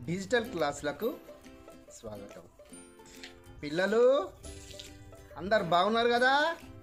Digital క్లాసులకు స్వాగతం. పిల్లలు అందరు బాగున్నారు కదా?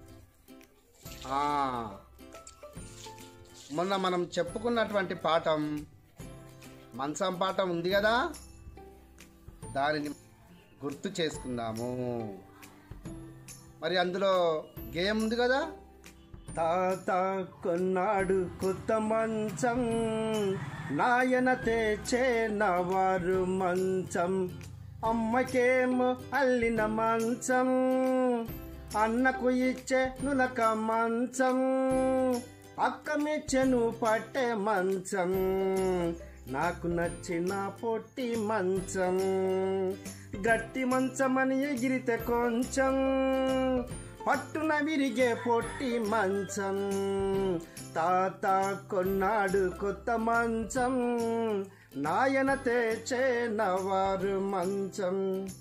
మొన్న మనం చెప్పుకున్నటువంటి పాఠం మంచం పాఠం ఉంది కదా, దానిని గుర్తు చేసుకుందాము. మరి అందులో గేమ్ ఉంది కదా, తాత కొన్నాడు కొత్త మంచం, నాయన తెచ్చే నవారు మంచం, అమ్మకేమో అల్లిన మంచం, అన్నకు ఇచ్చే నులక మంచం, అక్క మెచ్చెను పట్టే మంచం, నాకు నచ్చిన పొట్టి మంచం, గట్టి మంచమని ఎగిరితే కొంచెం పట్టున విరిగే పొట్టి మంచం, తాత కొన్నాడు కొత్త మంచం, నాయన తెచ్చే నవారు మంచం.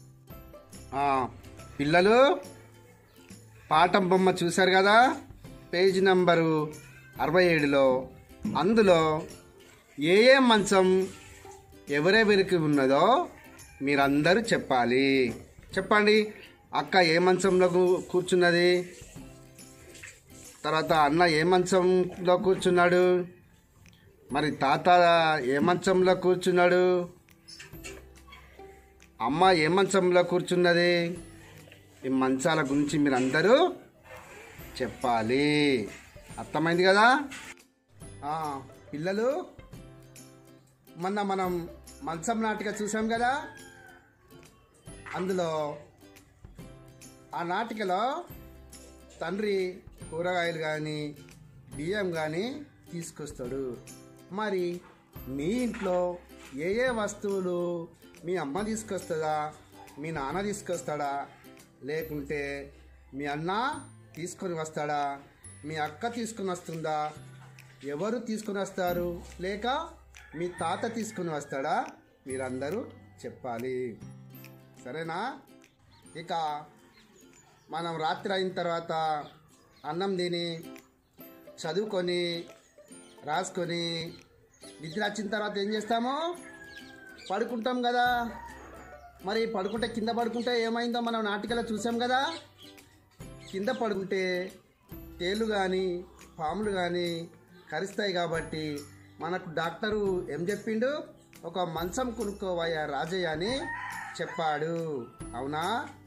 పిల్లలు పాఠం బొమ్మ చూశారు కదా, పేజీ నంబరు 67లో అందులో ఏ మంచం ఎవరెవరికి ఉన్నదో మీరందరూ చెప్పాలి. చెప్పండి. అక్క ఏ మంచంలో కూర్చున్నది, తర్వాత అన్న ఏ మంచంలో కూర్చున్నాడు, మరి తాత ఏ మంచంలో కూర్చున్నాడు, అమ్మ ఏ మంచంలో కూర్చున్నది. ఈ మంచాల గురించి మీరందరూ చెప్పాలి. అర్థమైంది కదా? పిల్లలు మొన్న మనం మంచం నాటిక చూసాం కదా, అందులో ఆ నాటికలో తండ్రి కూరగాయలు కానీ బియ్యం కానీ తీసుకొస్తాడు. మరి మీ ఇంట్లో ఏ వస్తువులు మీ అమ్మ తీసుకొస్తుందా, మీ నాన్న తీసుకొస్తాడా, లేకుంటే మీ అన్న తీసుకొని వస్తాడా, మీ అక్క తీసుకొని వస్తుందా, ఎవరు తీసుకొని వస్తారు, లేక మీ తాత తీసుకొని వస్తాడా, మీరందరూ చెప్పాలి. సరేనా? ఇక మనం రాత్రి అయిన తర్వాత అన్నం తిని చదువుకొని రాసుకొని నిద్ర వచ్చిన తర్వాత ఏం చేస్తాము? పడుకుంటాం కదా. మరి పడుకుంటే కింద పడుకుంటే ఏమైందో మనం నాటికలో చూసాం కదా. కింద పడుకుంటే తేళ్ళు కానీ పాములు కానీ కరుస్తాయి. కాబట్టి మనకు డాక్టరు ఏం చెప్పిండు? ఒక మంచం కొనుక్కోవయ్యా రాజయ్య అని చెప్పాడు. అవునా?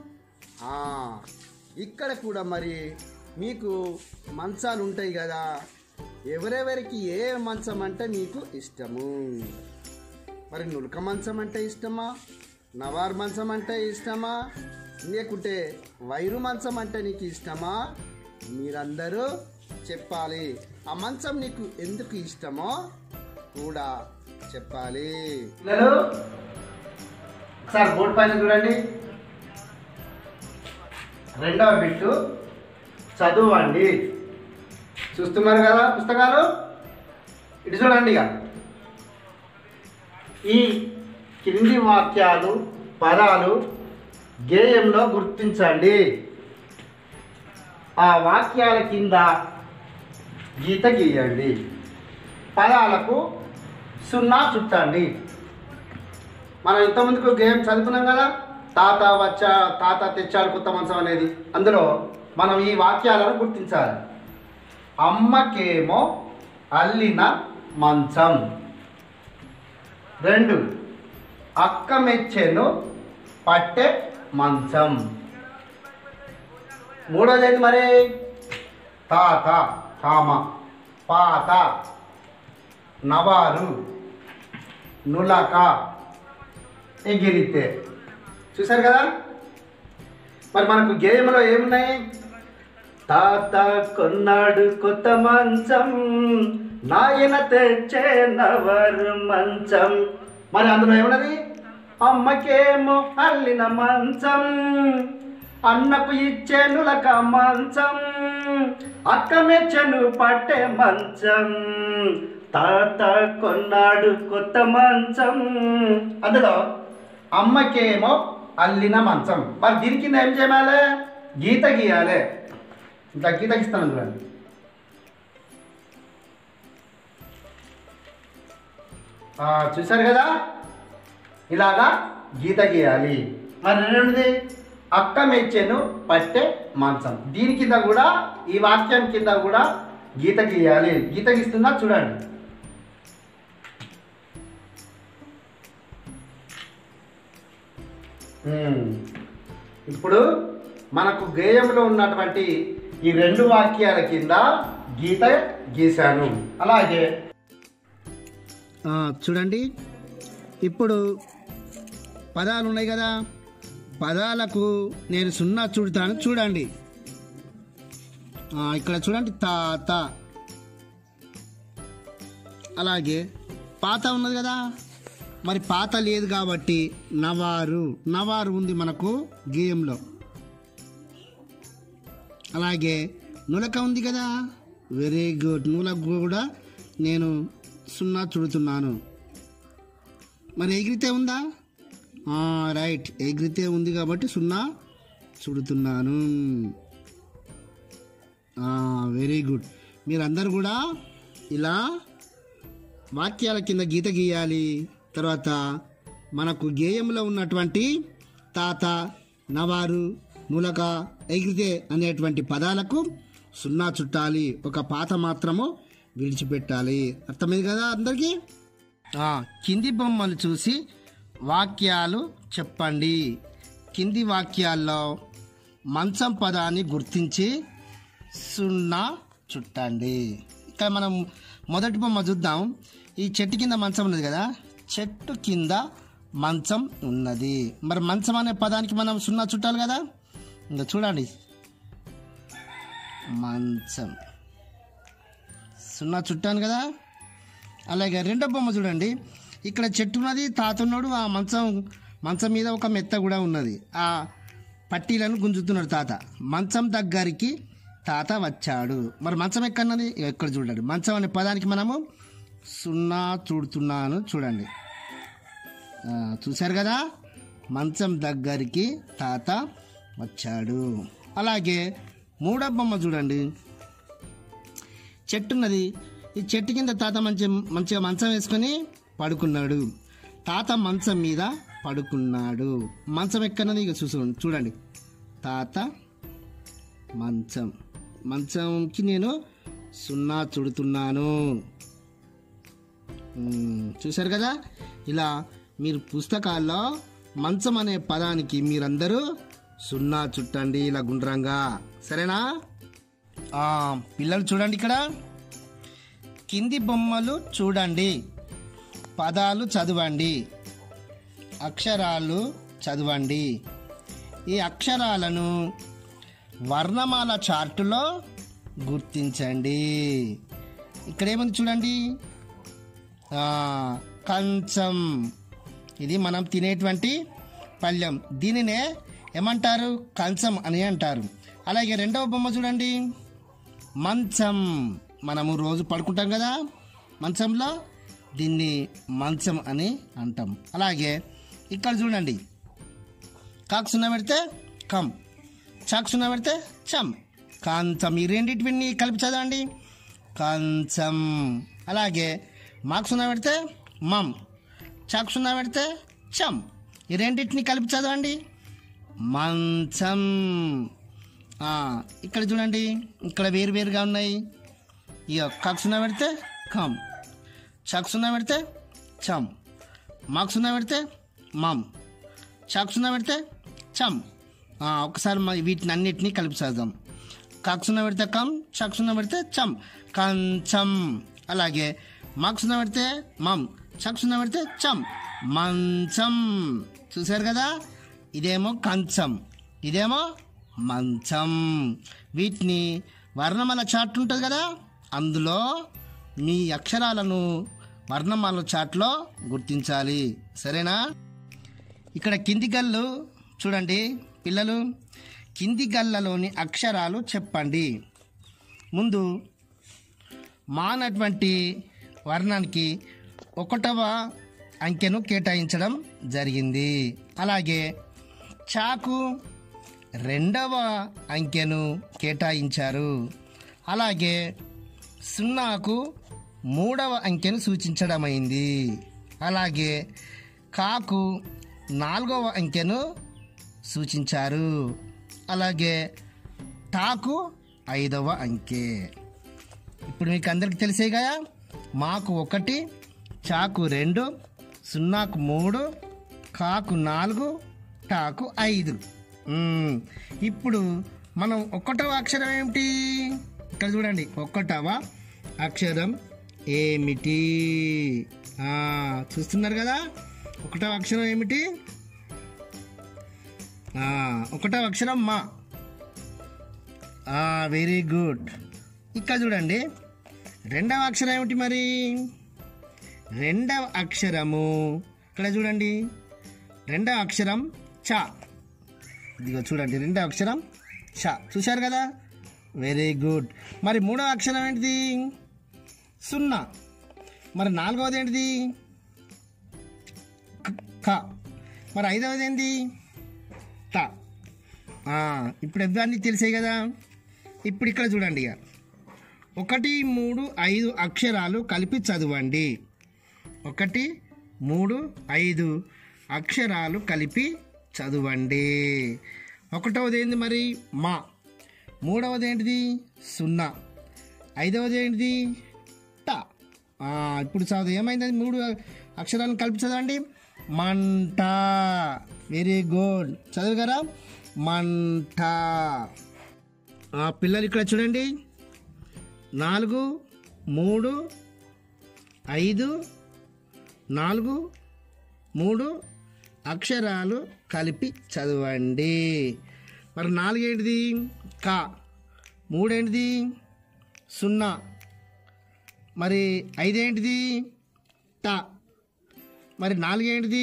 ఇక్కడ కూడా మరి మీకు మంచాలు ఉంటాయి కదా, ఎవరెవరికి ఏ మంచం అంటే మీకు ఇష్టము? మరి నులక మంచం అంటే ఇష్టమా, నవార్ మంచం అంటే ఇష్టమా, లేకుంటే వైరు మంచం అంటే నీకు ఇష్టమా? మీరందరూ చెప్పాలి. ఆ మంచం నీకు ఎందుకు ఇష్టమో కూడా చెప్పాలి. పిల్లలు సార్ బోర్డు పైన చూడండి, రెండవ బిట్టు చదవండి. చూస్తున్నారు కదా పుస్తకాలు, ఇటు చూడండి. ఇక ఈ క్రింది వాక్యాలు పదాలు గేయంలో గుర్తించండి. ఆ వాక్యాల కింద గీత గీయండి. పదాలకు 0 చుట్టండి. మనం ఇంతకుముందుకు గేయం చదువుకున్నాం కదా, తాత తెచ్చాడు కొత్త మంచం అనేది. అందులో మనం ఈ వాక్యాలను గుర్తించాలి. అమ్మకేమో అల్లిన మంచం. 2 అక్క మెచ్చెను పట్టె మంచం. 3వది ఏంటి మరి? తాత పాత, నవారు, నులక, ఎగిరితే. చూశారు కదా. మరి మనకు గేయంలో ఏమున్నాయి? తాత కొన్నాడు కొత్త మంచం, నాయన తెచ్చే నవరు మంచం. మరి అందులో ఏమున్నది? అమ్మకేమో అల్లిన మంచం, అన్నకు ఇచ్చే నులక మంచం, అక్క మెచ్చను పట్టే మంచం, తాత కొన్నాడు కొత్త మంచం. అందులో అమ్మకేమో అల్లిన మంచం. మరి దీని కింద ఏం చేయాలి? గీత గీయాలి. ఇంకా గీత గీస్తాను చూడండి. చూశారు కదా. ఇలాగా గీత గీయాలి. మరి రెండోది అక్క మెచ్చెను పట్టె మంచం. దీని కింద కూడా ఈ వాక్యం కింద కూడా గీత గీయాలి. గీత గీస్తున్నా చూడండి. ఇప్పుడు మనకు గేయంలో ఉన్నటువంటి ఈ రెండు వాక్యాల కింద గీత గీశాను. అలాగే చూడండి, ఇప్పుడు పదాలు ఉన్నాయి కదా, పదాలకు నేను సున్నా చుడతాను. చూడండి, ఇక్కడ చూడండి, తాత. అలాగే పాత ఉన్నది కదా, మరి పాత లేదు కాబట్టి నవారు. నవారు ఉంది మనకు గేయంలో. అలాగే నులక ఉంది కదా, వెరీ గుడ్. నులక కూడా నేను సున్నా చుడుతున్నాను. మరి ఎగిరితే ఉందా? రైట్, ఎగిరితే ఉంది కాబట్టి సున్నా చుడుతున్నాను. Very good. మీరందరూ కూడా ఇలా వాక్యాల కింద గీత గీయాలి. తర్వాత మనకు గేయంలో ఉన్నటువంటి తాత, నవారు, నులక, ఎగిరితే అనేటువంటి పదాలకు సున్నా చుట్టాలి. ఒక పాత మాత్రము విడిచిపెట్టాలి. అర్థమైంది కదా అందరికీ? కింది బొమ్మలు చూసి వాక్యాలు చెప్పండి. కింది వాక్యాల్లో మంచం పదాన్ని గుర్తించి సున్నా చుట్టండి. ఇక్కడ మనం మొదటి బొమ్మ చూద్దాం. ఈ చెట్టు కింద మంచం ఉన్నది కదా, చెట్టు కింద మంచం ఉన్నది. మరి మంచం అనే పదానికి మనం సున్నా చుట్టాలి కదా. ఇంకా చూడండి, మంచం సున్నా చుట్టాను కదా. అలాగే రెండో బొమ్మ చూడండి, ఇక్కడ చెట్టు ఉన్నది, తాత ఉన్నాడు. ఆ మంచం మీద ఒక మెత్త కూడా ఉన్నది. ఆ పట్టీలను గుంజుతున్నాడు తాత. మంచం దగ్గరికి తాత వచ్చాడు. మరి మంచం ఎక్కడన్నది? ఎక్కడ చూడండి. మంచం అనే పదానికి మనము సున్నా చూడుతున్నాను. చూడండి, చూశారు కదా, మంచం దగ్గరికి తాత వచ్చాడు. అలాగే మూడో బొమ్మ చూడండి, చెట్టు ఉన్నది. ఈ చెట్టు కింద తాత మంచిగా మంచం వేసుకొని పడుకున్నాడు. తాత మంచం మీద పడుకున్నాడు. మంచం ఎక్కడన్నది? ఇక చూడండి, తాత మంచంకి నేను సున్నా చుడుతున్నాను. చూశారు కదా. ఇలా మీరు పుస్తకాల్లో మంచం అనే పదానికి మీరందరూ సున్నా చుట్టండి, ఇలా గుండ్రంగా. సరేనా? పిల్లలు చూడండి, ఇక్కడ కింది బొమ్మలు చూడండి, పదాలు చదవండి, అక్షరాలు చదవండి. ఈ అక్షరాలను వర్ణమాల చార్టులో గుర్తించండి. ఇక్కడ ఏముంది చూడండి, కంచం. ఇది మనం తినేటువంటి పళ్ళెం. దీనినే ఏమంటారు? కంచం అని అంటారు. అలాగే రెండవ బొమ్మ చూడండి, మంచం. మనము రోజు పడుకుంటాం కదా మంచంలో, దీన్ని మంచం అని అంటాం. అలాగే ఇక్కడ చూడండి, కాకు సున్నా పెడితే కం, చాకు సున్నా పెడితే చం, కంచం. ఈ రెండింటిని కలిపి చదవండి, కంచం. అలాగే మాకు సున్నా పెడితే మం, చాకు సున్నా పెడితే చం. ఈ రెండింటిని కలిపి చదవండి, మంచం. ఇక్కడ చూడండి, ఇక్కడ వేరువేరుగా ఉన్నాయి. ఇక కాకు సున్నా పెడితే కం, చాకు సున్నా పెడితే చం, మాకు సున్నా పెడితే మం, చాకు సున్నా పెడితే చం. ఒకసారి వీటిని అన్నిటినీ కలిపి చదువుదాం. కాకు సున్నా పెడితే కం, చాకు సున్నా పెడితే చం, కంచం. అలాగే మాకు సున్నా పెడితే మం, చాకు సున్నా పెడితే చం, మంచం. చూశారు కదా, ఇదేమో కంచం, ఇదేమో మంచం. వీటిని వర్ణమాల చార్ట్ ఉంటుంది కదా, అందులో మీ అక్షరాలను వర్ణమాల చార్ట్లో గుర్తించాలి. సరేనా? ఇక్కడ కింది గల్లు చూడండి పిల్లలు, కింది గల్లలోని అక్షరాలు చెప్పండి. ముందు మానటువంటి వర్ణానికి 1వ అంకెను కేటాయించడం జరిగింది. అలాగే చాకు 2వ అంకెను కేటాయించారు. అలాగే సున్నాకు 3వ అంకెను సూచించడమైంది. అలాగే కాకు 4వ అంకెను సూచించారు. అలాగే టాకు 5వ అంకె. ఇప్పుడు మీకు అందరికి తెలిసే కదా, మాకు 1, చాకు 2, సున్నాకు 3, కాకు 4, టాకు 5. ఇప్పుడు మనం 1వ అక్షరం ఏమిటి? ఇక్కడ చూడండి, 1వ అక్షరం ఏమిటి? చూస్తున్నారు కదా, 1వ అక్షరం ఏమిటి? 1వ అక్షరం మా. Very good. ఇక్కడ చూడండి, 2వ అక్షరం ఏమిటి మరి? 2వ అక్షరము ఇక్కడ చూడండి, 2వ అక్షరం చ. ఇదిగో చూడండి, 2వ అక్షరం చ. చూశారు కదా, వెరీ గుడ్. మరి 3వ అక్షరం ఏంటిది? 0. మరి 4వది ఏంటిది? క. మరి 5వది ఏంటి? త. ఇప్పుడు ఇవన్నీ తెలిసాయి కదా. ఇప్పుడు ఇక్కడ చూడండి, ఇక 1, 3, 5 అక్షరాలు కలిపి చదవండి. 1, 3, 5 అక్షరాలు కలిపి చదవండి. 1వది ఏంటి మరి? మా. 3వది ఏంటిది? 0. 5వది ఏంటిది? ట. ఇప్పుడు చదువు ఏమైంది? 3 అక్షరాలను కలిపి చదవండి. మంట. Very good. చదువుగారా, మంట. పిల్లలు ఇక్కడ చూడండి, 4, 3, 5, 4, 3 అక్షరాలు కలిపి చదవండి. మరి 4 ఏంటిది? క. 3 ఏంటిది? 0. మరి 5 ఏంటిది? ట. మరి 4 ఏంటిది?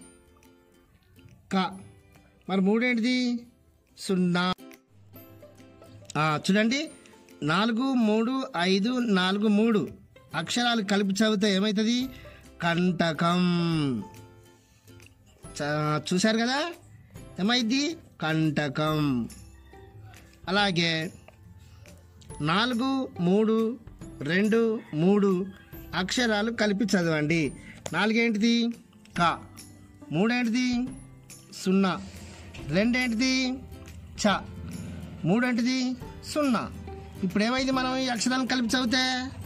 క. మరి 3 ఏంటిది? 0. చూడండి, 4, 3, 5, 4, 3 అక్షరాలు కలిపి చదివితే ఏమవుతుంది? కంటకం. చూశారు కదా, ఏమైంది? కంటకం. అలాగే 4, 3, 2, 3 అక్షరాలు కలిపి చదవండి. 4 ఏంటిది? క. 3 ఏంటిది? 0. 2 ఏంటిది? చ. 3 ఏంటిది? 0. ఇప్పుడు ఏమైంది మనం ఈ అక్షరాలను కలిపి చదివితే?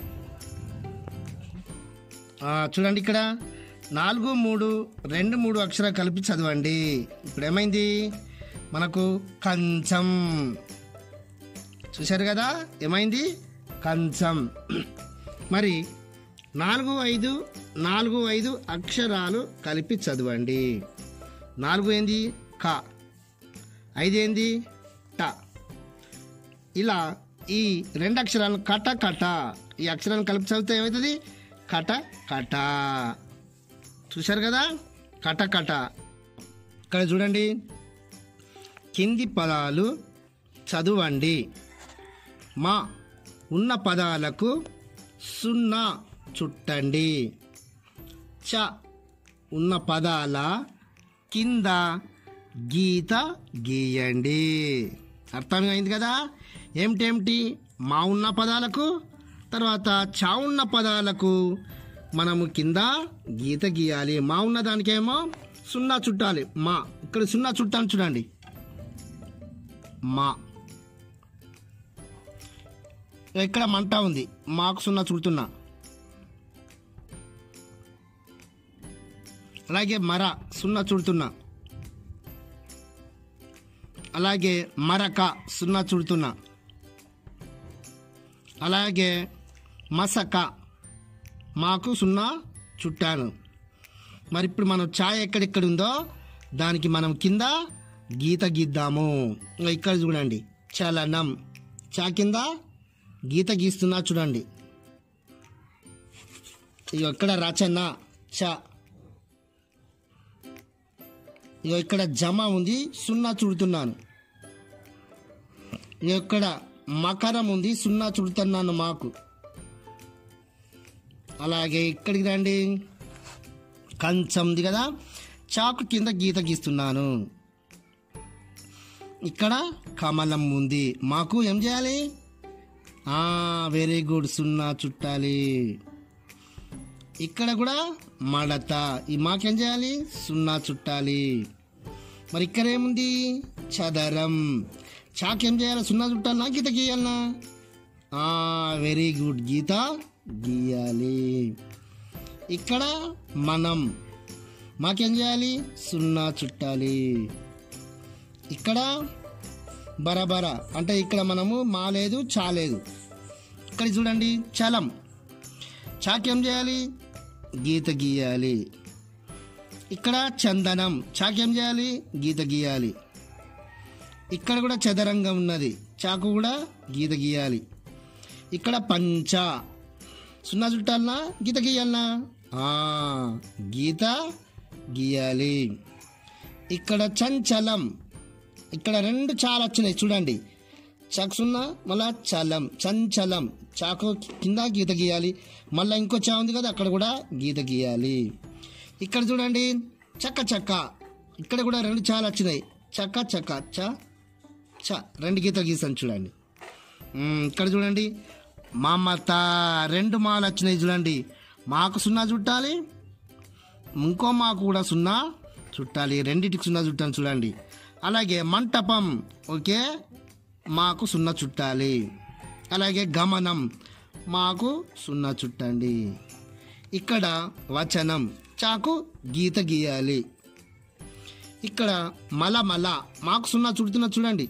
చూడండి, ఇక్కడ 4, 3, 2, 3 అక్షరాలు కలిపి చదవండి. ఇప్పుడు ఏమైంది మనకు? కంచం. చూశారు కదా, ఏమైంది? కంచం. మరి 4, 5 అక్షరాలు కలిపి చదవండి. 4 ఏంది? క. 5 ఏంది? ట. ఇలా ఈ 2 అక్షరాలను కట కట, ఈ అక్షరాలను కలిపి చదివితే ఏమవుతుంది? కట కట. చూశారు కదా, కట కట. ఇక్కడ చూడండి, కింది పదాలు చదవండి. మా ఉన్న పదాలకు 0 చుట్టండి. చ ఉన్న పదాల కింద గీత గీయండి. అర్థమైంది కదా? ఏమిటేమిటి? మా ఉన్న పదాలకు, తర్వాత చా ఉన్న పదాలకు మనము కింద గీత గీయాలి. మా ఉన్న దానికేమో 0 చుట్టాలి. మా ఇక్కడ 0 చుట్టాను చూడండి. మా. ఇక్కడ మంట ఉంది, మాకు 0 చుడుతున్నా. అలాగే మర 0 చుడుతున్నా. అలాగే మరక 0 చుడుతున్నా. అలాగే మసక మాకు 0 చుట్టాను. మరి ఇప్పుడు మనం ఛాయ్ ఎక్కడెక్కడ ఉందో దానికి మనం కింద గీత గీద్దాము. ఇక్కడ చూడండి, చలనం. చా కింద గీత గీస్తున్నా చూడండి. ఇక్కడ రచన చ. ఇక్కడ జమ ఉంది, 0 చుడుతున్నాను. ఇక్కడ మకరం ఉంది, 0 చుడుతున్నాను మాకు. అలాగే ఇక్కడికి రండి, కంచం ఉంది కదా, చాకు కింద గీత గీస్తున్నాను. ఇక్కడ కమలం ఉంది, మాకు ఏం చేయాలి? వెరీ గుడ్, 0 చుట్టాలి. ఇక్కడ కూడా మడత. ఈ మాకేం చేయాలి? సున్నా చుట్టాలి. మరి ఇక్కడ ఏముంది? చదరం. చాకేం చేయాలి? సున్నా చుట్టాలనా గీత గీయాలనా? వెరీ గుడ్, గీత గీయాలి. ఇక్కడ మనం. మాకేం చేయాలి? సున్నా చుట్టాలి. ఇక్కడ బరబర అంటే ఇక్కడ మనము మా లేదు చా లేదు. ఇక్కడ చూడండి చలం. చాకేం చేయాలి? గీత గీయాలి. ఇక్కడ చందనం. చాకేం చేయాలి? గీత గీయాలి. ఇక్కడ కూడా చదరంగా ఉన్నది. చాకు కూడా గీత గీయాలి. ఇక్కడ పంచ. సున్నా చుట్టాలనా గీత గీయాలనా? గీత గీయాలి. ఇక్కడ చంచలం. ఇక్కడ రెండు చాలా వచ్చినాయి చూడండి. చాకు సున్నా మళ్ళా చలం, చంచలం. చాకు కింద గీత గీయాలి. మళ్ళీ ఇంకో చా ఉంది కదా, అక్కడ కూడా గీత గీయాలి. ఇక్కడ చూడండి చక్క చక్క. ఇక్కడ కూడా రెండు చాలా వచ్చినాయి. చక్క చక్క చ చ రెండు గీతలు గీసాను చూడండి. ఇక్కడ చూడండి మమత. రెండు మాలు వచ్చినాయి చూడండి. మాకు సున్నా చుట్టాలి, ఇంకో మాకు కూడా సున్నా చుట్టాలి. రెండింటికి సున్నా చుట్టాను చూడండి. అలాగే మంటపం. ఓకే, మాకు సున్నా చుట్టాలి. అలాగే గమనం. మాకు సున్నా చుట్టండి. ఇక్కడ వచనం. చాకు గీత గీయాలి. ఇక్కడ మలమల. మాకు సున్నా చుడుతున్నా చూడండి.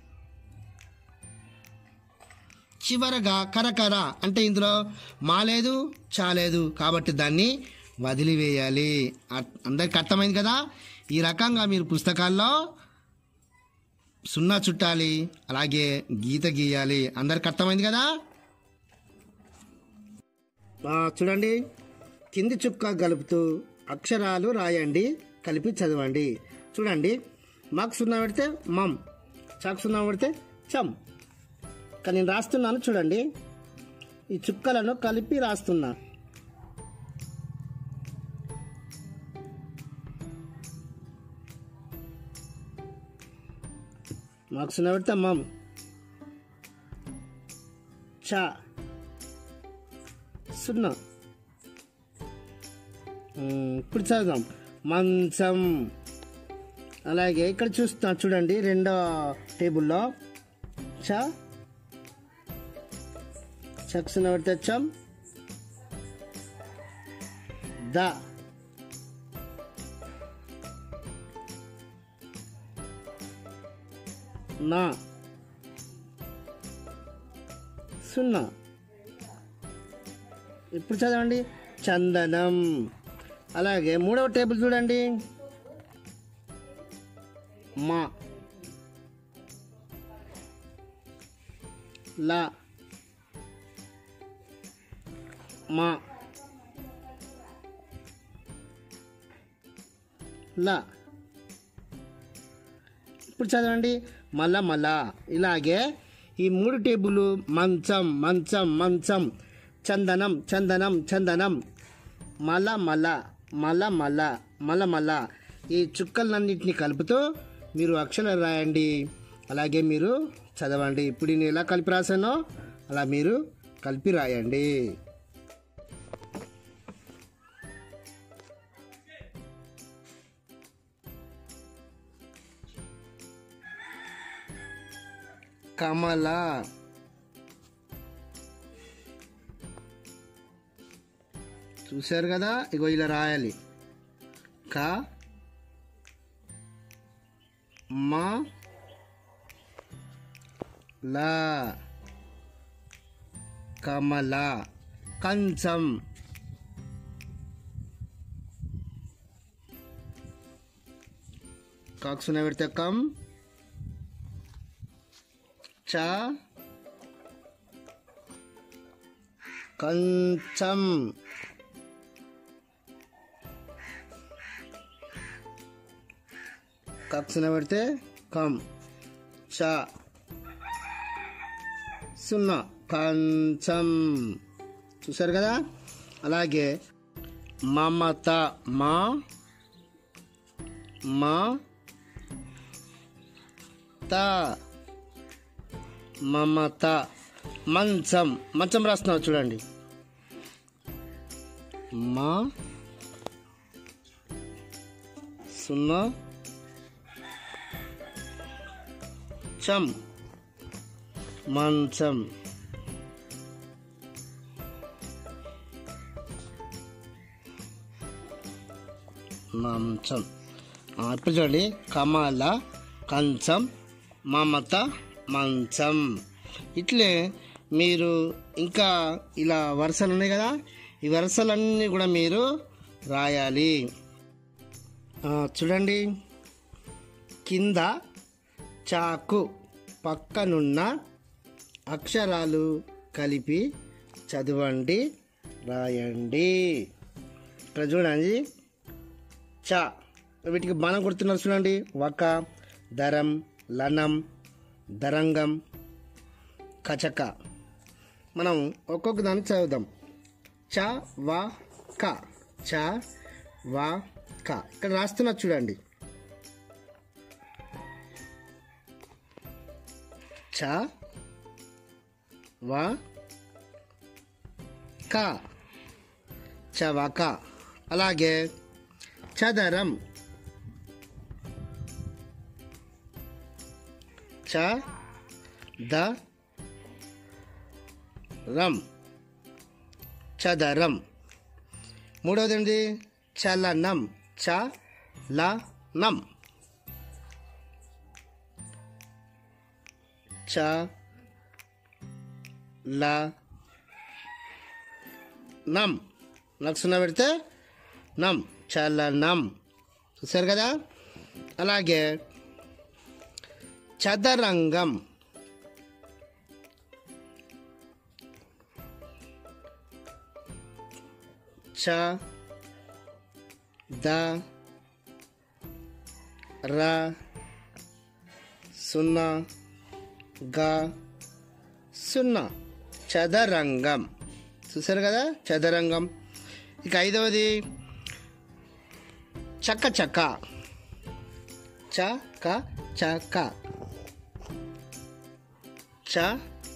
చివరగా కరకర అంటే ఇందులో మా లేదు చా లేదు కాబట్టి దాన్ని వదిలివేయాలి. అందరికి అర్థమైంది కదా? ఈ రకంగా మీరు పుస్తకాల్లో సున్నా చుట్టాలి, అలాగే గీత గీయాలి. అందరికి అర్థమైంది కదా? చూడండి కింది చుక్క కలుపుతూ అక్షరాలు రాయండి, కలిపి చదవండి. చూడండి మాకు సున్నా పెడితే మమ్, చాకు సున్నా పెడితే చమ్. కానీ నేను రాస్తున్నాను చూడండి. ఈ చుక్కలను కలిపి రాస్తున్నా. మాకు సున్నా పెడితే మమ్, చా సున్నా. ఇప్పుడు చదువుదాం మంచం. అలాగే ఇక్కడ చూస్తున్నా చూడండి రెండో టేబుల్లో చా చక్ సున్నా పెడితే చమ్, ద నా సున్నా. ఇప్పుడు చదవండి చందనం. అలాగే మూడవ టేబుల్ చూడండి మా లా మా లా. ఇప్పుడు చదవండి మల మల. ఇలాగే ఈ మూడు టేబుల్ మంచం మంచం మంచం, చందనం చందనం చందనం, మల మల మల మల మల మల. ఈ చుక్కలన్నింటినీ కలుపుతూ మీరు అక్షరాలు రాయండి, అలాగే మీరు చదవండి. ఇప్పుడు నేను ఎలా కలిపి రాశానో అలా మీరు కలిపి రాయండి. కమల. చూశారు కదా? ఇగో ఇలా రాయాలి. క మ ల కమల. కంచం. కాక్సున పెడితే కం, చ కంచం. కక్సున పెడితే కం, చ సున్నా కంచం. చూసారు కదా? అలాగే మమత. మా మా త మమత. మంచం. మంచం రాస్తున్నావు చూడండి. మా సున్నా చం మంచం మంచం. ఇప్పుడు చూడండి కమల కంచం మమత మంచం. ఇట్లే మీరు ఇంకా ఇలా వరుసలు ఉన్నాయి కదా, ఈ వరుసలన్నీ కూడా మీరు రాయాలి. చూడండి కింద చాకు పక్కనున్న అక్షరాలు కలిపి చదవండి రాయండి. ఇక్కడ చూడండి చ, వీటికి బాణం కొడుతున్నారు చూడండి. వక, దరం, లనం, దరంగం, కచక. మనం ఒక్కొక్క దాన్ని చదువుదాం. చ వ క, చ వ క. ఇక్కడ రాస్తున్నా చూడండి. చ వ క, చవక. అలాగే చదరం, చ ద రం, చదరం. మూడవది ఏంటి? చలనం, చ ల నం, చ ల నం. నాకు సున్నా పెడితే నం, చలనం. చూసారు కదా. అలాగే చదరంగం, చ ద ర సున్నా గ సున్నా, చదరంగం. చూసారు కదా చదరంగం. ఇక ఐదవది చక్క చక్క, చ క చక, చ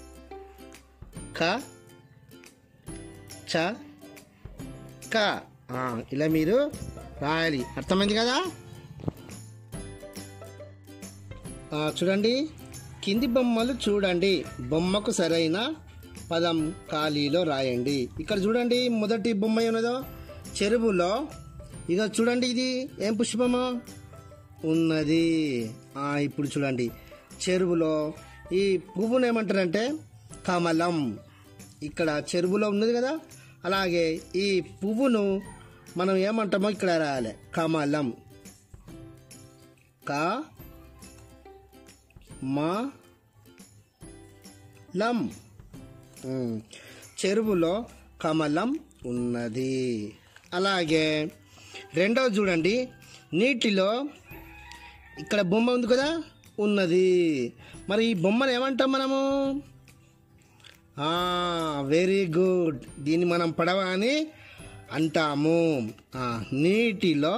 క చ క. ఇలా మీరు రాయాలి. అర్థమైంది కదా. చూడండి కింది బొమ్మలు చూడండి, బొమ్మకు సరైన పదం ఖాళీలో రాయండి. ఇక్కడ చూడండి మొదటి బొమ్మ ఉన్నదో చెరువులో. ఇక చూడండి ఇది ఏం పుష్పము ఉన్నది. ఇప్పుడు చూడండి చెరువులో ఈ పువ్వును ఏమంటారంటే కమలం. ఇక్కడ చెరువులో ఉన్నది కదా, అలాగే ఈ పువ్వును మనం ఏమంటామో ఇక్కడ రాయాలి. కమలం, క మ లం. చెరువులో కమలం ఉన్నది. అలాగే రెండవది చూడండి నీటిలో. ఇక్కడ బొమ్మ ఉంది కదా ఉన్నది. మరి ఈ బొమ్మను ఏమంటాం మనము? వెరీ గుడ్, దీన్ని మనం పడవ అని అంటాము. నీటిలో,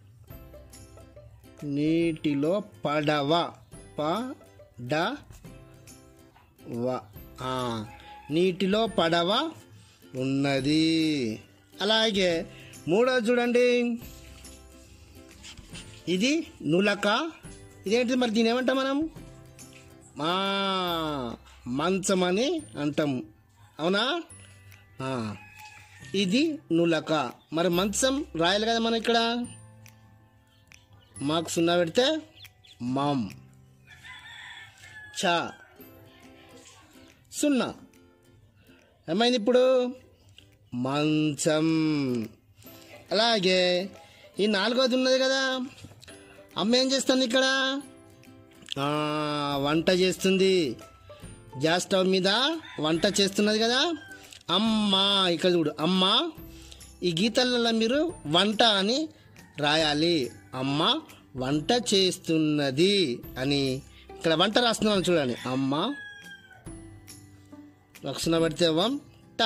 నీటిలో పడవ, పడవ. నీటిలో పడవ ఉన్నది. అలాగే మూడవది చూడండి ఇది నులక. ఇదేంటిది మరి? దీని ఏమంటాం మనం? మంచం అని అంటాం. అవునా? ఇది నులక. మరి మంచం రాయాలి కదా మనం. ఇక్కడ మాకు సున్నా పెడితే మం, చ సున్నా. ఏమైంది ఇప్పుడు? మంచం. అలాగే ఈ నాలుగోది ఉన్నది కదా, అమ్మ ఏం చేస్తుంది ఇక్కడ? వంట చేస్తుంది. గ్యాస్ స్టవ్ మీద వంట చేస్తున్నది కదా అమ్మ. ఇక్కడ చూడు అమ్మ. ఈ గీతలలో మీరు వంట అని రాయాలి. అమ్మ వంట చేస్తున్నది అని. ఇక్కడ వంట రాస్తున్నాను చూడండి. అమ్మ లక్షణ పెడితే వంట.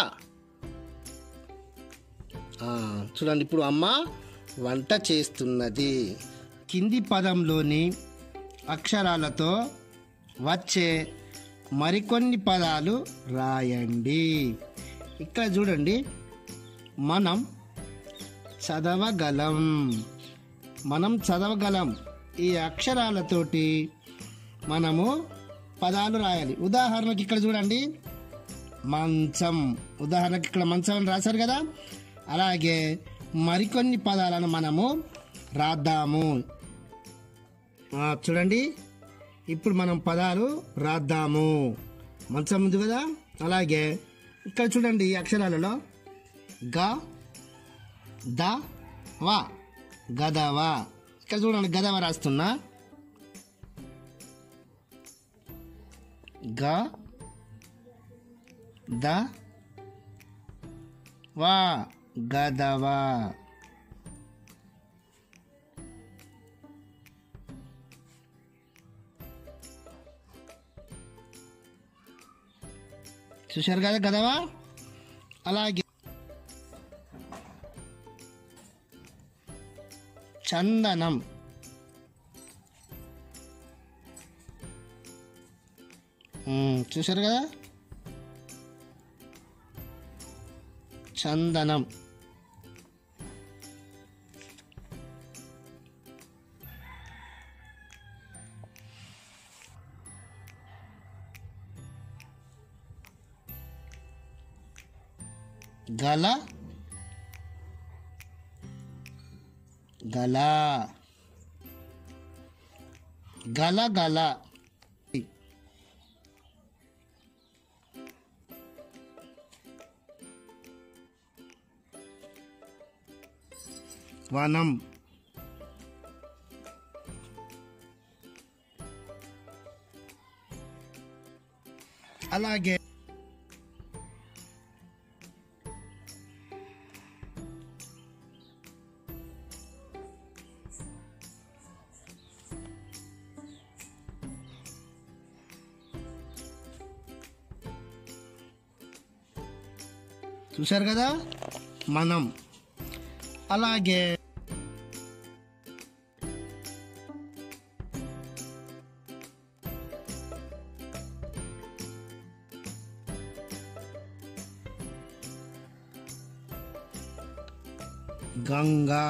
చూడండి ఇప్పుడు అమ్మ వంట చేస్తున్నది. కింది పదంలోని అక్షరాలతో వచ్చే మరికొన్ని పదాలు రాయండి. ఇక్కడ చూడండి మనం చదవగలం. మనం చదవగలం. ఈ అక్షరాలతోటి మనము పదాలు రాయాలి. ఉదాహరణకి ఇక్కడ చూడండి, మంచం. ఉదాహరణకి ఇక్కడ మంచం అని రాశారు కదా, అలాగే మరికొన్ని పదాలను మనము రాద్దాము. చూడండి, ఇప్పుడు మనం పదాలు రాద్దాము. మంచం ఉంది కదా, అలాగే ఇక్కడ చూడండి ఈ అక్షరాలలో గ ద వ, గదవ. ఇక్కడ చూడండి గదవ రాస్తున్నా. గ ద వ, గదవ. చూశారు కదా గదవ. అలాగే చందనం. చూశారు కదా, చందనం. గల గల గల గల. వనం. అలాగే చూశారు కదా మనం. అలాగే గంగా.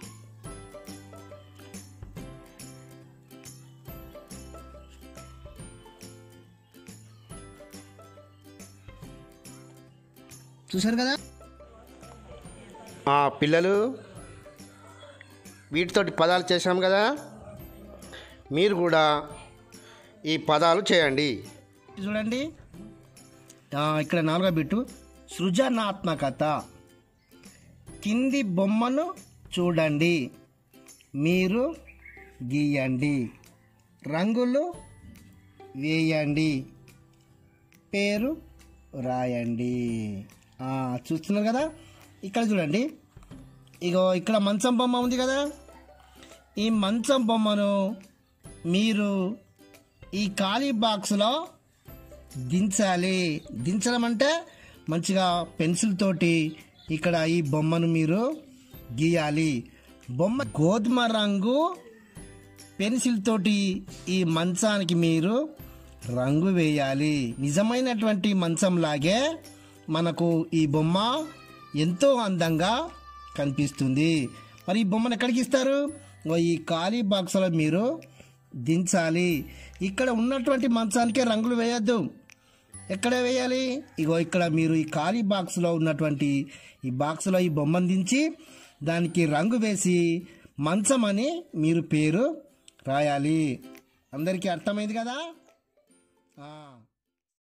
చూశారు కదా పిల్లలు, వీటితోటి పదాలు చేసాం కదా, మీరు కూడా ఈ పదాలు చేయండి. చూడండి, ఇక్కడ 4వ బిట్టు సృజనాత్మకత. కింది బొమ్మను చూడండి, మీరు గీయండి, రంగులు వేయండి, పేరు రాయండి. చూస్తున్నారు కదా, ఇక్కడ చూడండి, ఇగో ఇక్కడ మంచం బొమ్మ ఉంది కదా, ఈ మంచం బొమ్మను మీరు ఈ ఖాళీ బాక్స్లో దించాలి. దించడం అంటే మంచిగా పెన్సిల్ తోటి ఇక్కడ ఈ బొమ్మను మీరు గీయాలి. బొమ్మ గోధుమ రంగు పెన్సిల్ తోటి ఈ మంచానికి మీరు రంగు వేయాలి. నిజమైనటువంటి మంచంలాగే మనకు ఈ బొమ్మ ఎంతో అందంగా కనిపిస్తుంది. మరి ఈ బొమ్మను ఎక్కడికి ఇస్తారు? ఈ ఖాళీ బాక్స్లో మీరు దించాలి. ఇక్కడ ఉన్నటువంటి మంచానికే రంగులు వేయద్దు. ఎక్కడ వేయాలి? ఇగో ఇక్కడ మీరు ఈ ఖాళీ బాక్స్లో ఉన్నటువంటి ఈ బాక్స్లో ఈ బొమ్మను దించి దానికి రంగు వేసి మంచం అని మీరు పేరు రాయాలి. అందరికీ అర్థమైంది కదా?